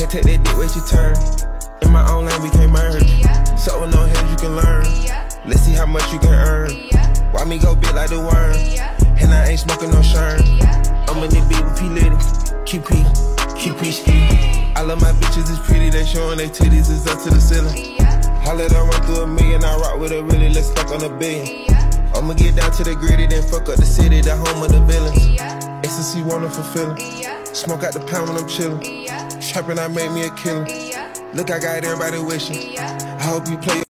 Can't take that dick where she turn. In my own lane we can't merge. So with no heads you can learn. Let's see how much you can earn. Why me go big like the worm? And I ain't smoking no shirt. I'm in the beat with P Litty, QP ski. I love my bitches, it's pretty, they showing they titties, it's up to the ceiling. I let her run through a million, I rock with her really, let's fuck on a billion. I'ma get down to the gritty, then fuck up the city, the home of the villains. Ecstasy wonderful feeling. Smoke out the pound when I'm chillin'. Trappin', I made me a killer. Look, I got everybody wishing. I hope you play